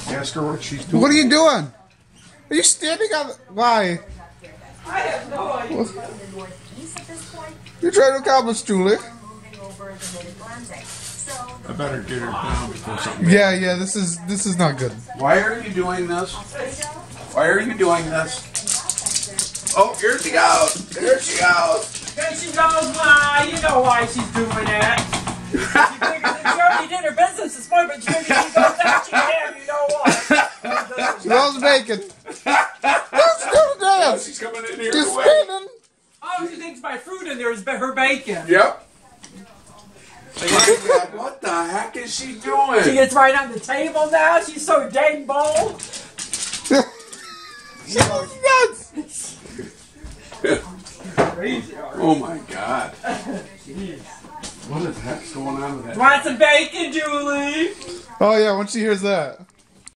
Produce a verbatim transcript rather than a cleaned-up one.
Ask her what she's doing. What are you doing? Are you standing on the... Why? I have no idea. You're trying to accomplish, Julie. I better get her down before something. Yeah, yeah, this is this is not good. Why are you doing this? Why are you doing this? Oh, here she goes. Here she goes. There she goes, why? You know why she's doing that. She, figures, she already did her business this morning, but she figures she goes out, she can, you know what? She loves bacon. Let's do the Oh, dance. she's coming in here. She's to win. spinning. Oh, she thinks my fruit in there is her bacon. Yep. My God, what the heck is she doing? She gets right on the table now. She's so dang bold. She goes nuts. Crazy. Oh my God. What the heck's going on with that? Want some bacon, Julie? Oh yeah, once she hears that.